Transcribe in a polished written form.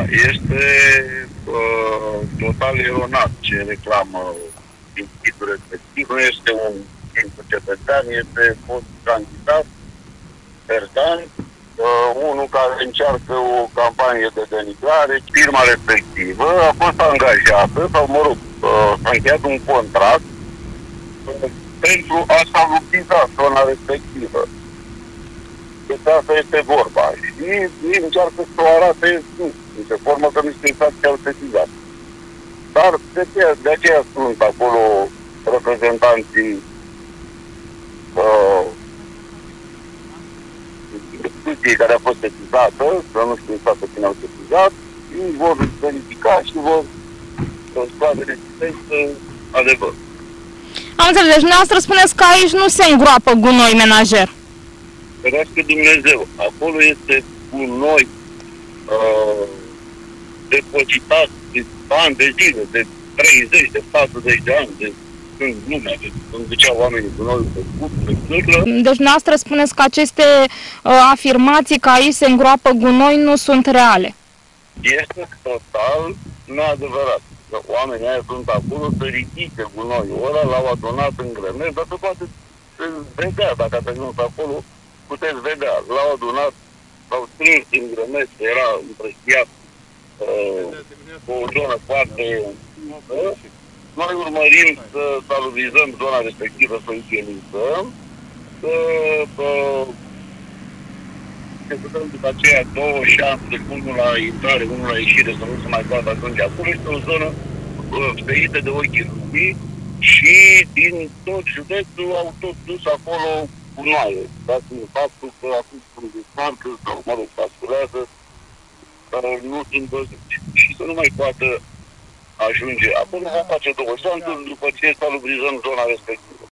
este total eronat ce reclamă institutul respectiv. Nu este un simplu cetățean, este fost candidat persan, unul care încearcă o campanie de denigrare. Firma respectivă a fost angajată, sau mă rog, s-a încheiat un contract pentru a salutiza zona respectivă. Despre asta este vorba. Și ei încearcă să o arate în ce formă că nu este exact ce au sesizat. Dar de aceea sunt acolo reprezentanții instituției care a fost sesizată, să nu știu exact pe cine au sesizat, ei vor verifica și vor scoate în evidență adevărul. Am înțeles, deci dumneavoastră spuneți că aici nu se îngroapă gunoi menajer. Ferească Dumnezeu, acolo este gunoi depozitat de ani de zile, de 30, de 40 de ani, de când lumea, când duceau oamenii gunoiul pe scut, pe sârlă. Deci dumneavoastră spuneți că aceste afirmații că aici se îngroapă gunoi nu sunt reale. Este total neadevărat. Oamenii aia sunt acolo să ridice gunoiul ăla, l-au adunat în grămezi, dar se poate vedea, dacă ați ajuns acolo, puteți vedea. L-au adunat, l-au strâns în grămezi, era împrăștiat o zonă foarte... Noi urmărim să salubrizăm zona respectivă, să o utilizăm, să putem după aceea două șanse, unul la intrare, unul la ieșire, să nu se mai poată ajunge acolo. Este o zonă ferită de ochii lumii și din tot județul au tot dus acolo gunoaie. Dat fiind faptul că acum sunt desparcă sau, mă rog, pasculează, care nu sunt văzuți. Și să nu mai poată ajunge acolo, vom face două șanse după ce salubrizăm zona respectivă.